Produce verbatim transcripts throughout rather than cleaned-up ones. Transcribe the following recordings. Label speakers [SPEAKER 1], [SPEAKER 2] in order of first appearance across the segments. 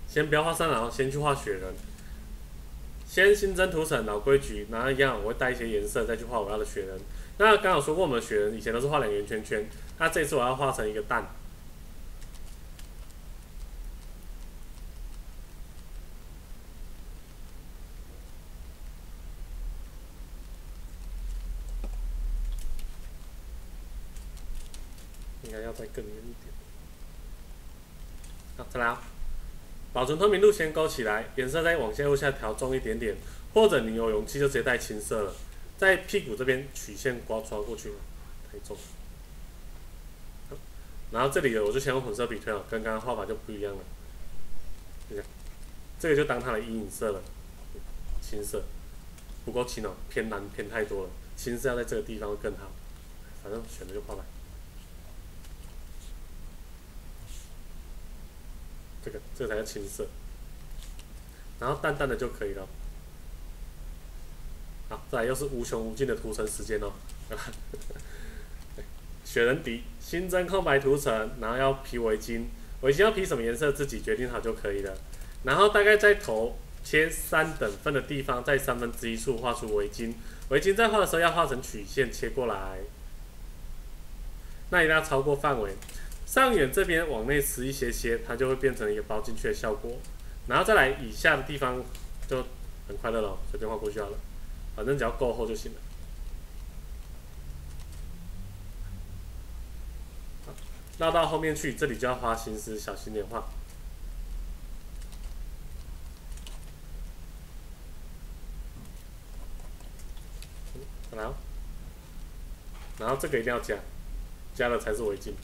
[SPEAKER 1] 先不要画三郎，先去画雪人。先新增图层，老规矩，然后一样我会带一些颜色再去画我要的雪人。那刚好说过，我们的雪人以前都是画两个圆圈圈，那这次我要画成一个蛋。应该要再更远一点。好，再来啊！保存透明度先勾起来，颜色再往下右下调重一点点，或者你有勇气就直接带青色了。在屁股这边曲线刮刷过去，太重。然后这里的我就先用混色笔推了，跟刚刚画法就不一样了。你看，这个就当它的阴影色了，青色不够青哦，偏蓝偏太多了，青色要在这个地方会更好。反正选了就画吧。这个这个才叫青色，然后淡淡的就可以了。好，再来又是无穷无尽的图层时间哦。雪人底新增空白图层，然后要披围巾，围巾要披什么颜色自己决定好就可以了。然后大概在头切三等份的地方，在三分之一处画出围巾，围巾在画的时候要画成曲线切过来，那一定要超过范围。上缘这边往内吃一些些，它就会变成一个包进去的效果。然后再来以下的地方就很快乐了，随便画过去好了，反正只要够厚就行了。绕到后面去，这里就要花心思，小心点画。来哦，然后这个一定要加，加了才是围巾。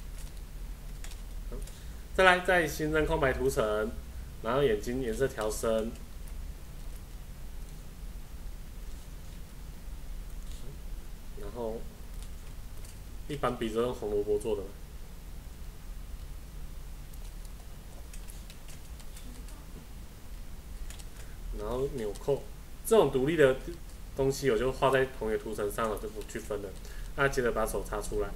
[SPEAKER 1] 再来，再新增空白图层，然后眼睛颜色调深，然后一般笔都用红萝卜做的，然后纽扣这种独立的东西，我就画在同一个图层上了，就不去分了。那接着把手插出来。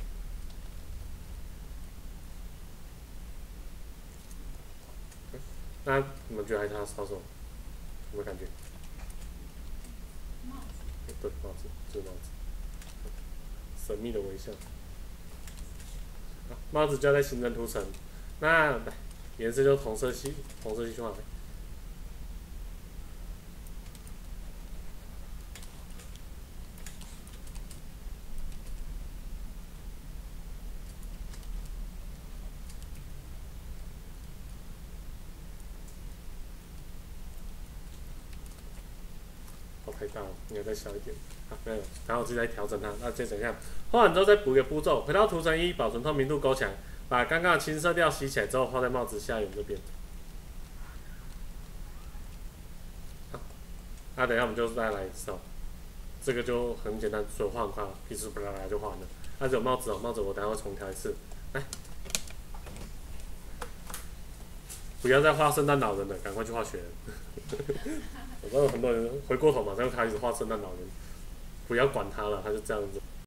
[SPEAKER 1] 那你们觉得还差少什么？有没有感觉？
[SPEAKER 2] 帽子。
[SPEAKER 1] 对，帽子，这个帽子，神秘的微笑。帽子就要在新增图层，那来颜色就同色系，同色系去画呗。太大了，应该再小一点。好，没有，然后我自己再调整它。那再怎样？画完之后再补一个步骤，回到图层一，保存透明度勾起来，把刚刚的青色调吸起来之后，画在帽子下缘这边。好，那等一下我们就再来一次哦。这个就很简单，所以画很快，噼里啪啦就画完了。那只有帽子哦，帽子我等下会重调一次。来，不要再画圣诞老人了，赶快去画雪人。我知道很多人回过头马上开始画圣诞老人，不要管他了，他就这样子。